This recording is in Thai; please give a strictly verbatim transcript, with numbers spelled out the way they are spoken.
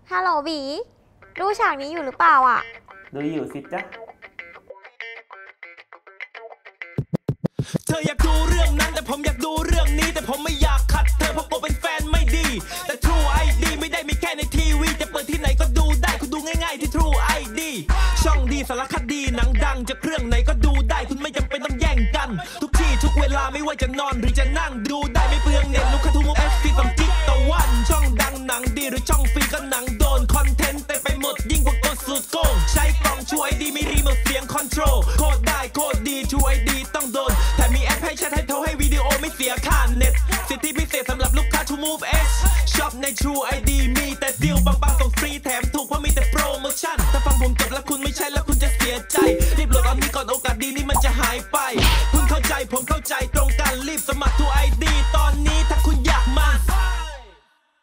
ฮัลโหลบีดูฉากนี้อยู่หรือเปล่าอ่ะดูอยู่สิจ๊ะเธออยากดูเรื่องนั้นแต่ผมอยากดูเรื่องนี้แต่ผมไม่อยากขัดเธอเพราะผมเป็นแฟนไม่ดีแต่ True ไอ ดี ไม่ได้มีแค่ในทีวีจะเปิดที่ไหนก็ดูได้คุณดูง่ายๆที่ True ไอ ดี ช่องดีสารคดีหนังดังจะเครื่องไหนก็ดูได้คุณไม่จำเป็นต้องแย่งกันทุกที่ทุกเวลาไม่ว่าจะนอนหรือจะนั่งดูได้ไม่เปลืองเน็ตลูกค้าทุกมุกเอสซีสองจิกต่อวันช่องดังหนังดีหรือช่องฟรีก็หนังโดนคอนเทนต์เต็มไปหมดยิ่งกว่ากดสุดโกงใช้กล่อง True ไอ ดี มีรีโมทเสียงคอนโทรลโคตรได้โคตรดี True ไอ ดี ต้องโดนแต่มีแอปให้แชทให้โทรให้วิดีโอไม่เสียค่าเน็ตสิทธิพิเศษสำหรับลูกค้า True Move X ช็อปใน True ไอ ดี มีแต่ดีลบางๆส่งฟรีแถมถูกเพราะมีแต่โปรโมชั่นถ้าฟังผมจบแล้วคุณไม่ใช่แล้วคุณจะเสียใจรีบโหลดตอนนี้ก่อนโอกาสดีนี้มันจะหายไปคุณเข้าใจผมเข้าใจตรงกันรีบสมัคร